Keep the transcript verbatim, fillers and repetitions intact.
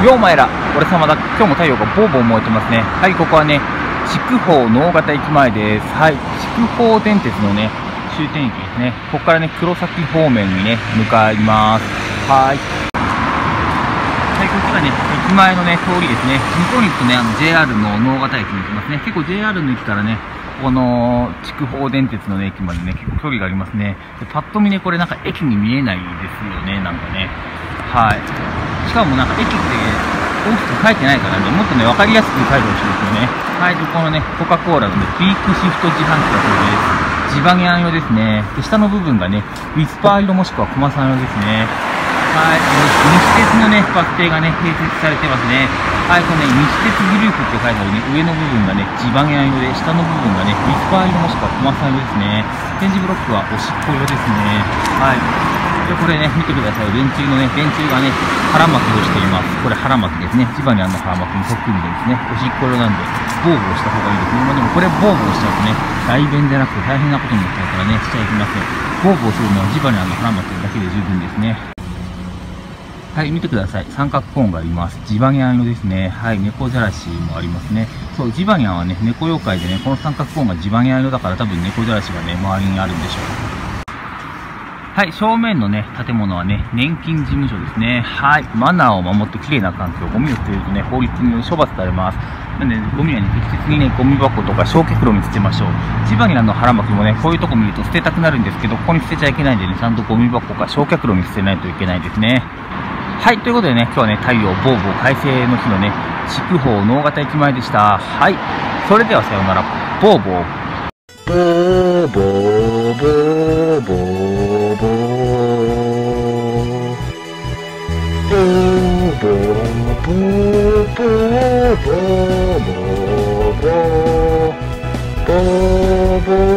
ようまえら、俺様だ。今日も太陽がボーボー燃えてますね。はい、ここはね、筑豊能形駅前です。はい、筑豊電鉄のね、終点駅ですね。ここからね、黒崎方面にね、向かいます。はい。はい、こっちがね、駅前のね、通りですね。向こうに行くとね、あの ジェイアール の能形駅に行きますね。結構 ジェイアール の駅からね、この筑豊電鉄の、ね、駅までね、結構距離がありますね。でパッと見ね、これなんか駅に見えないですよね、なんかね。はい。しかもなんか駅って大きく書いてないからね、もっとね、わかりやすく書いてほしいですよね。はい、で、このね、コカ・コーラのね、ピークシフト自販機だそうです。ジバニャン色ですね。で、下の部分がね、ウィスパー色もしくはコマさん色ですね。はい、西鉄のね、バス停がね、併設されてますね。はい、このね、西鉄グループって書いてあるね、上の部分がね、ジバニャン色で、下の部分がね、ウィスパー色もしくはコマさん色ですね。展示ブロックはおしっこ色ですね。はい。で、これね、見てください。電柱のね、電柱がね、腹巻きをしています。これ腹巻きですね。ジバニャンの腹巻きにそっくりですね。おしっこ色なんで、ボーボーした方がいいですね。まあでもこれボーボーしちゃうとね、大便じゃなくて大変なことになっちゃうからね、しちゃいけません。ボーボーするのはジバニャンの腹巻きだけで十分ですね。はい、見てください。三角コーンがあります。ジバニャン色ですね。はい、猫じゃらしもありますね。そう、ジバニャンはね、猫妖怪でね、この三角コーンがジバニャン色だから多分猫じゃらしがね、周りにあるんでしょう。はい、正面のね、建物はね、年金事務所ですね。はい、マナーを守ってきれいな環境、ゴミを捨てるとね、法律により処罰されます。なんで、ゴミはね、適切にね、ゴミ箱とか焼却炉に捨てましょう。ジバニャンの腹巻きもね、こういうとこ見ると捨てたくなるんですけど、ここに捨てちゃいけないんでね、ちゃんとゴミ箱か焼却炉に捨てないといけないですね。はい、ということでね、今日はね、太陽ボーボー快晴の日のね、筑豊能形駅前でした。はい、それではさようなら、ボーボー。 ボーボーボーボーボーボーボーボーボーボーボーボーボーボー